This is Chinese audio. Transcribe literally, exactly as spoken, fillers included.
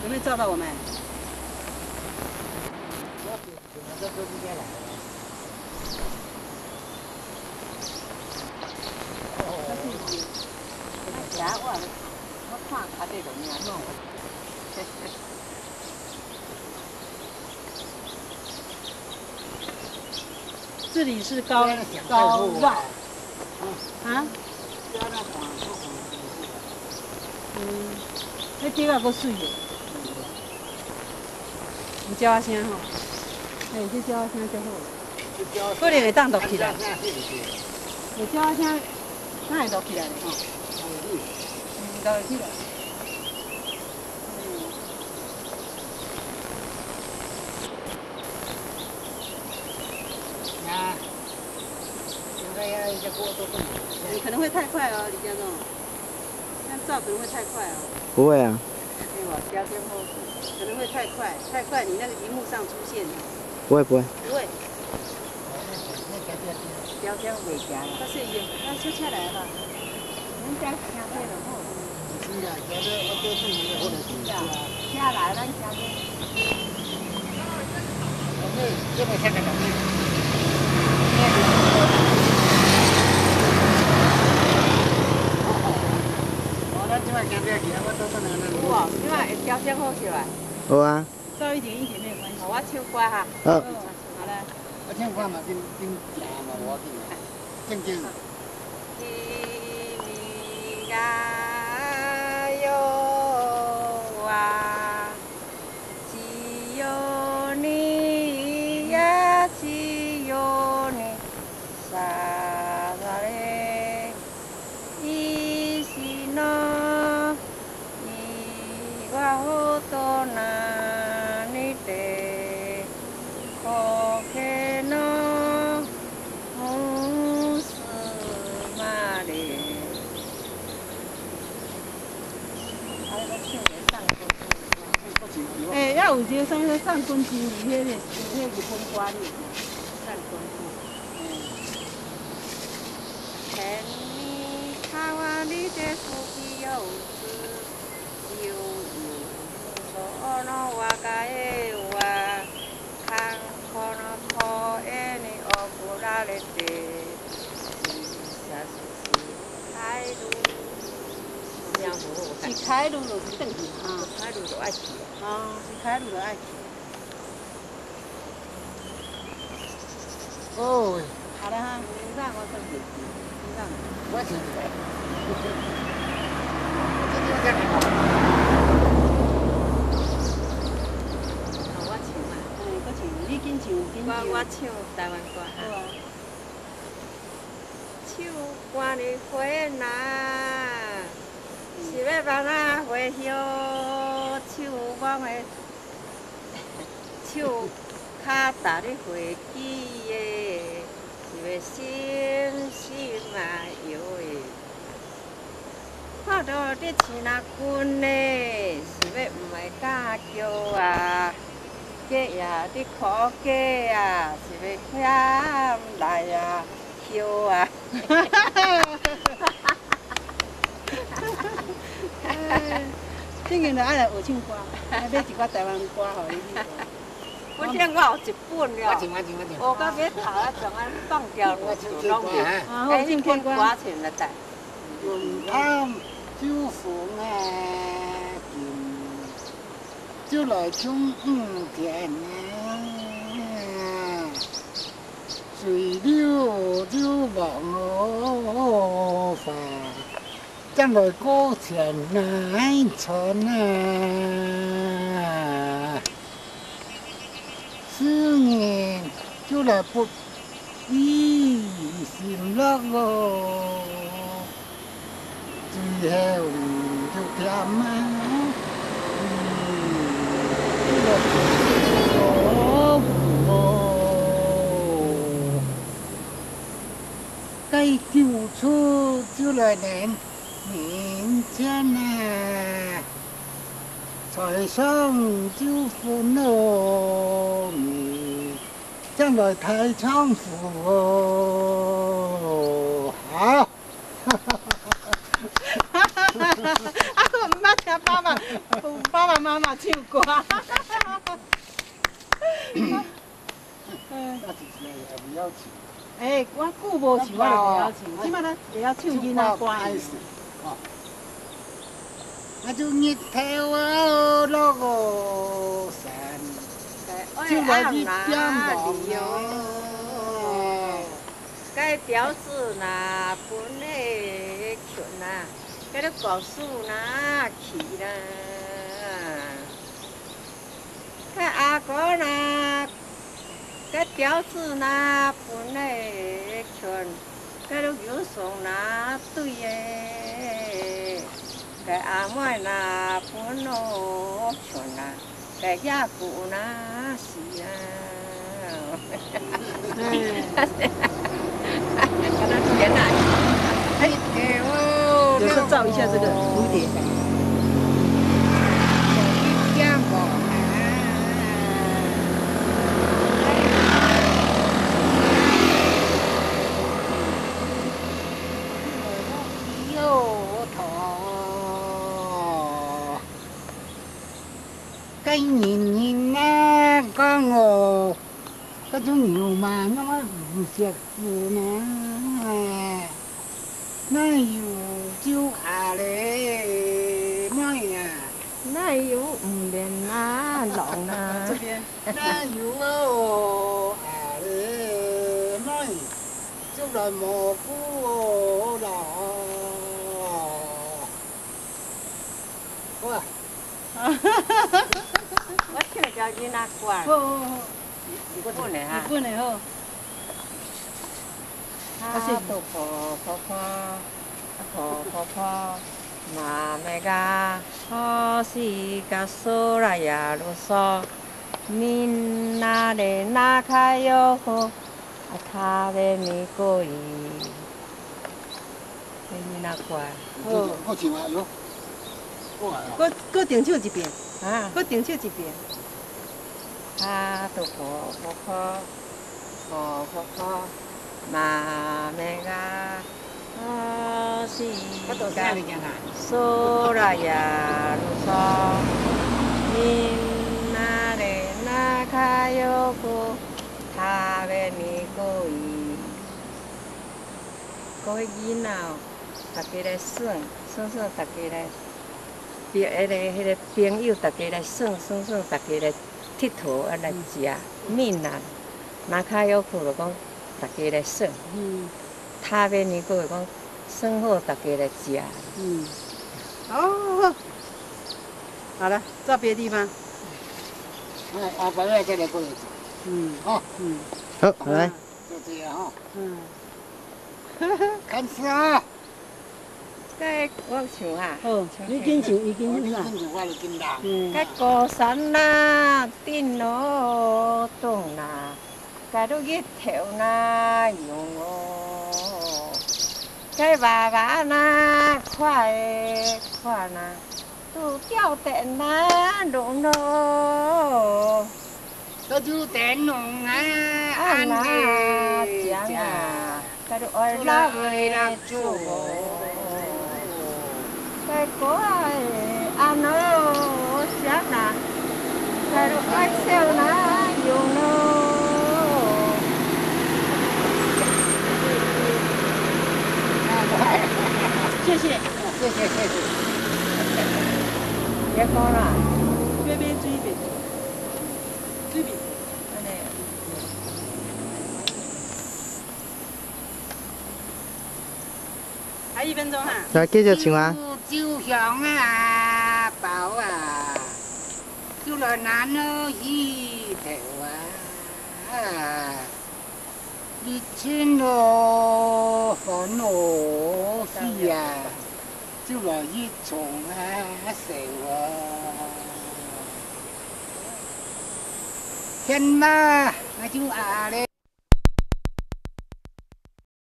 没有照到我们？ 我怎么都都不该来了。 哦。呀，我我看卡这种呀，弄。这里是高高洼。啊？嗯，那地方够水的。有鸟仔声吼，哎，这鸟仔声真好。可能会当录起来。有鸟仔声，哪会录起来嘞？吼。嗯，录起来。 啊，现在要一个过渡动。 你可能会太快哦，李家栋。这样照可能会太快哦。 不会啊。 对吧？标签后可能会太快，太快你那个荧幕上出现的。 不会不会。 不会。标签未加了。它是有，它收起来了。人家听对了后。 是啊，现在我都是以后的事啊。 下来咱下面。 我们这边现在怎么？ 哇，你话会调整好起来？ 好啊。 稍一点一点没有关系。我唱歌哈。 好。 好嘞。 我唱歌嘛，真真假嘛，我正正。 君が代は千代にや千代にさがれ石の岩ほどなにて苔のむすまれ。哎，要有一个啥物上quân金，有迄个有迄个日本歌哩，上quân金。千里川里的苏皮有子，有有所の我がえは、看この声に送られて、开路。是开路就是转去啊，开路就爱去啊，是开路就爱去。 哦， 好了哈，你让我转去，你让。 我请你来。 我唱啊，哎，我唱，你紧唱，紧唱。我我唱台湾歌哈。好啊。手关的花呐。是要帮啊花香，手挽的手脚踏咧花枝的，是要心心嘛摇的。看到你青那裙的，是要唔会敢叫啊，隔夜你靠家啊，是要欠来啊摇啊。这个就爱来学唱歌，买一寡台湾歌互你去。我听我有一本了， 我唱我唱我唱。 我到尾头啊，从安放掉了，就拢去。哎，你听歌唱了噻。 云汤酒逢啊见，酒来冲五田啊，水流就往返。将来过前难传啊，思念就来不依心乐哦，最后就点啊，哦，该救出就来年。明天呐，财上就福喽，你将来太昌福哦，好，哈哈哈哈哈哈，啊，我唔捌听。 爸爸，爸爸妈妈唱歌。 那就是也不要唱。 哎，我久无唱，我就袂晓唱。即摆咱会晓唱囡仔歌。 哦。我就日头啊落个山，就来去江旁哟。 该表示那本的群呐，该个告诉那去啦。该阿哥那，该表示那本的群，该个有送那对的。cái à mỗi là phun nó chuẩn là cái gia cụ na xì à cái nó chuyển lại 哎， 有时候照一下这个蝴蝶。 江旁cái nhìn nhìn nè con ngô cái chú nhiều mà nó mới sẹt vừa nè nó nhiều chú à lệ nói à nó yếu bên na lỏng na nó nhiều à lệ nói chú là một phú đỏ哇我听着叫囡仔歌。 好好好， 你本的哈。 日本的好。 啊，都婆婆婆，婆婆婆，妈咪个，好是个苏拉雅鲁索，min na de na kayo ho，啊他的米果伊，囡仔歌。 好，好唱啊哟。 搁搁定唱一遍， 啊， 搁定唱一遍。 啊，都婆婆婆，婆婆婆，妈咪个，好是个苏拉雅鲁索，min na de na kayo ho，他的米果伊，各位囡仔哦，大家来耍，耍耍大家来。别迄个、迄个朋友，大家来耍耍耍，大家来佚佗，啊来食面啊。那卡有苦就讲，大家来耍。 嗯。 他边尼个讲，耍好大家来食。 嗯。哦。好了，到别的地方。 哎，阿伯来再来过来。 嗯。 好。 嗯。 好，来。 就这样哈。 嗯。 开始啊！ cái我唱啊， 好，你紧唱，伊紧唱啦。我就紧啦。 嗯。 cái高山呐，顶路东呐，cái đôi cái theo na dùng ô, cái bà bà na khoai khoai na, tu tiêu tẹn na đụng nô. Cái chú tẹn nùng á, ăn na chả na, cái đôi ơi la về la chu. Cái có ăn nó xếp nè, cái đó cái xeo nó dùng nó. 谢谢， 谢谢谢谢。 别讲了， 别别水边，水边。 安尼。 还一分钟哈。 来，继续唱啊。 就像啊，宝啊，就来难了一头啊，你亲了烦恼西啊，就来一重啊手啊，天嘛，那就啊嘞。